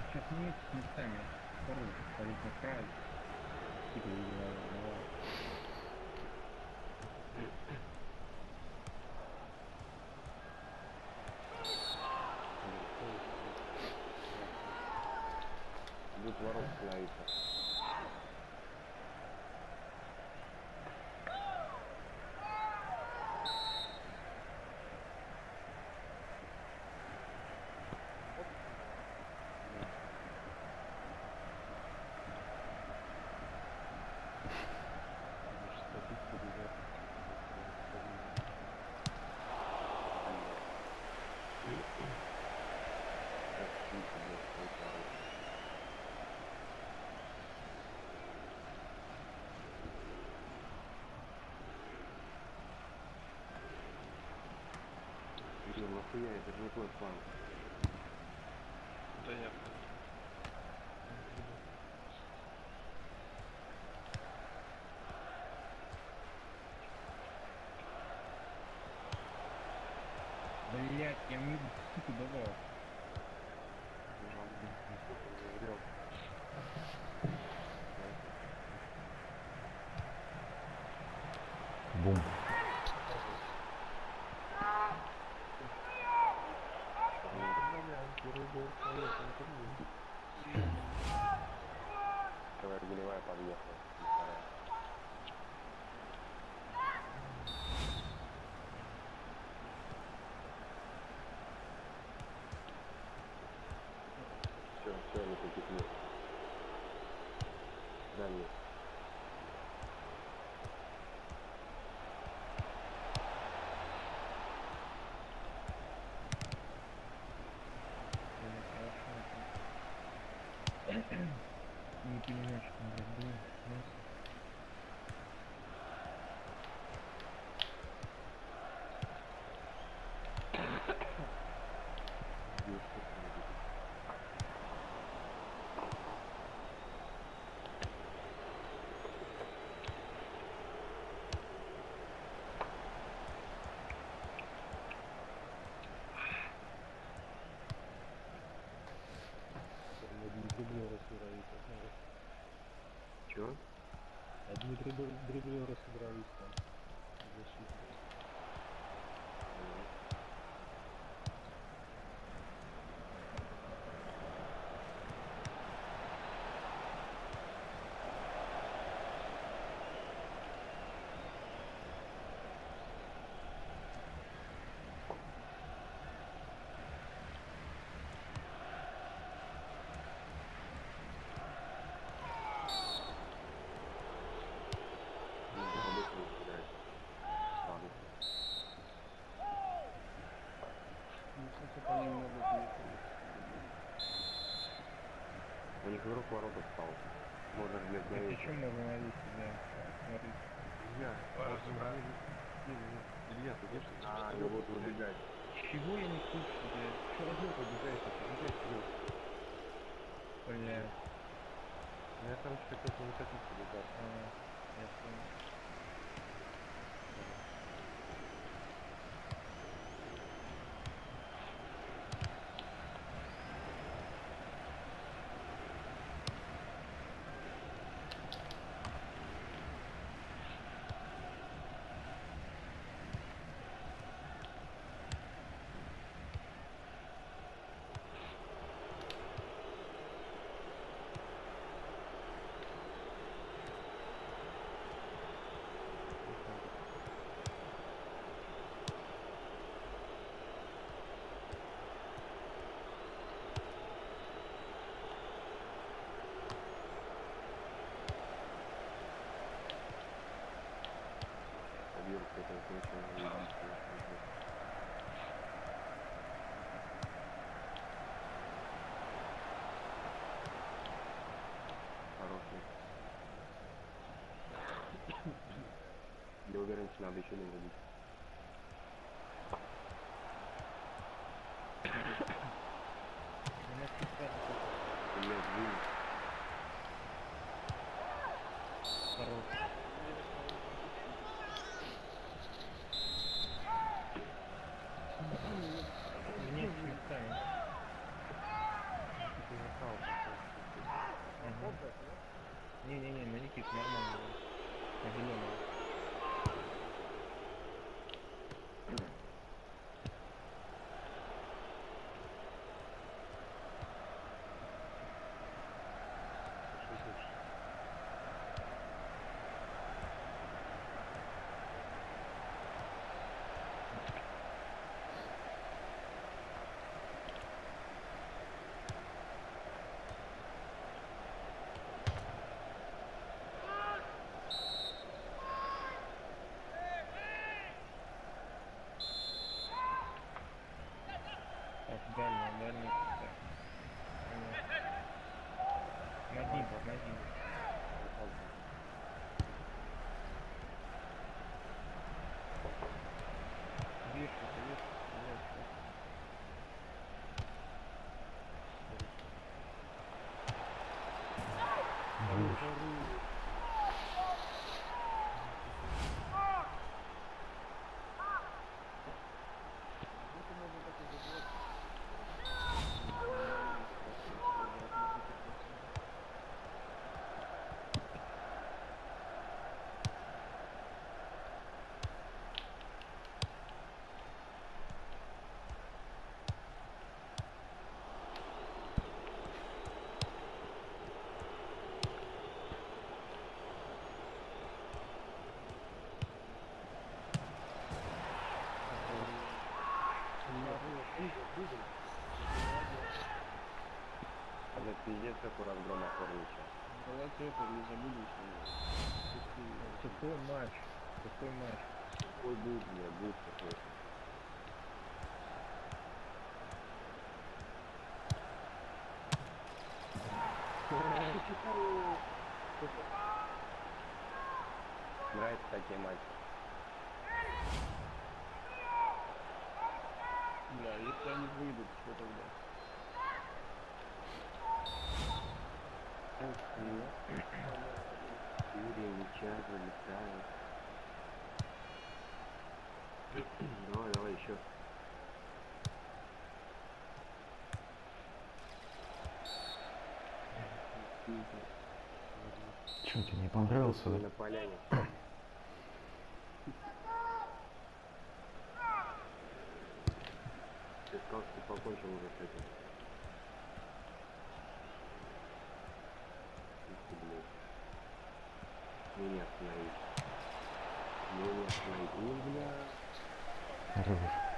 Сейчас мы с местами. Второй стоит на край. Типа давай. Идут ворот становится. Блин, нахуя, это же не твой план. Да я. Блять, я мне сука давал. Бум. Давай, гелевая подъехала. Все, никаких нет. Дальний. Не понимаешь, что надо было. Чего? Одни дриблеры собрались там. Защита. Хотя по ним могут ехать. У них игрок воротов стал. Можно же Это навесить. еще можно навесить, да. Смотри. Илья, Илья, ты где? А, они будут выбегать. Чего я не слышу, блядь? Что одно побежаешь, вперед. Блядь. Я, короче, хотел повыкатить себе, да. Я понял. Вирус это очень единственное. Хороший. Я уверен, что надо еще не забить. У нас тут кажется, Блядь, блин. хорош. Мне с местами. Ты нокаут. Не-не-не, на Никит нормально. На зеленого. Так, дальний. Так. На один. Вешай. Будешь. Это пиздец, как у разгрома Хорнича. Давайте это не забудем. Какой матч? Какой будет, бля, будет такой. Нравятся такие матчи. Да, если они выйдут, что тогда? Юрий, Мича, залетает. Давай, еще. Чё, тебе не понравился, На да? поляне. Ты сказал, что ты покончил уже с этим. Ух ты, блядь. Не остановить. Не остановить. Ну, бля. Хорош.